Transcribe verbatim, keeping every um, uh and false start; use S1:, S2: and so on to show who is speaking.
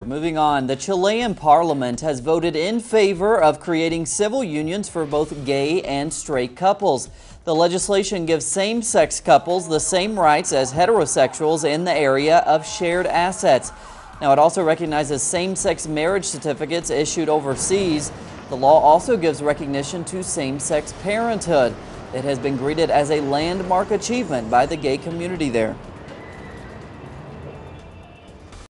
S1: Moving on, the Chilean parliament has voted in favor of creating civil unions for both gay and straight couples. The legislation gives same-sex couples the same rights as heterosexuals in the area of shared assets. Now, it also recognizes same-sex marriage certificates issued overseas. The law also gives recognition to same-sex parenthood. It has been greeted as a landmark achievement by the gay community there.